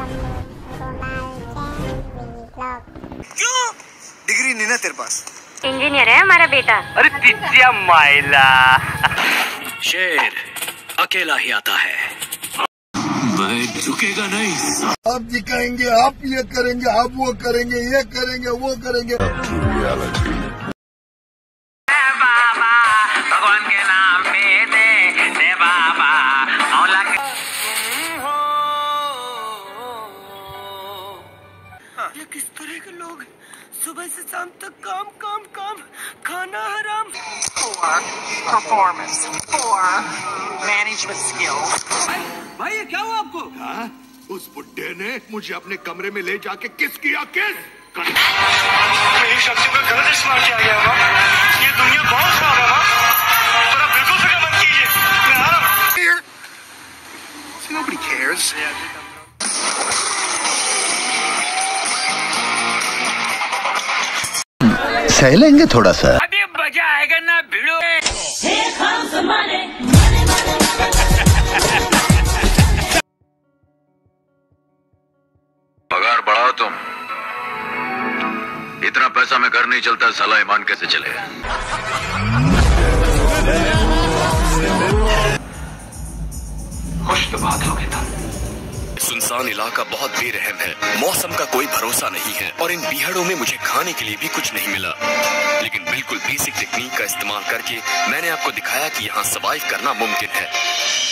क्यों? डिग्री नहीं ना तेरे पास? इंजीनियर है हमारा बेटा। अरे तिज्जिया माइला। शेर अकेला ही आता है, मैं झुकेगा नहीं। आप दिखाएंगे, आप ये करेंगे, आप वो करेंगे, ये करेंगे, वो करेंगे। बाबा भगवान के नाम पे दे बाबा मौला के। ये किस तरह के लोग सुबह से शाम तक काम काम काम, खाना हराम। Performance, 4 management skills. भाई ये क्या हुआ आपको? हाँ? उस बुड्ढे ने मुझे अपने कमरे में ले जाके किस किया, किस? मेरी शक्ति को गलत इस्तेमाल किया गया होगा। ये दुनिया बहुत खराब है ना, पर आप बिल्कुल फिक्र मत कीजिए। Nobody cares. सह लेंगे थोड़ा सा। अभी मजा आएगा ना भिड़ो। पगार बढ़ाओ तुम। इतना पैसा में घर नहीं चलता, साला ईमान कैसे चलेगा? खुश तो बात हो गया था। सुनसान इलाका बहुत बेरहम है, मौसम का कोई भरोसा नहीं है और इन बीहड़ों में मुझे खाने के लिए भी कुछ नहीं मिला। लेकिन बिल्कुल बेसिक टेक्निक का इस्तेमाल करके मैंने आपको दिखाया कि यहाँ सर्वाइव करना मुमकिन है।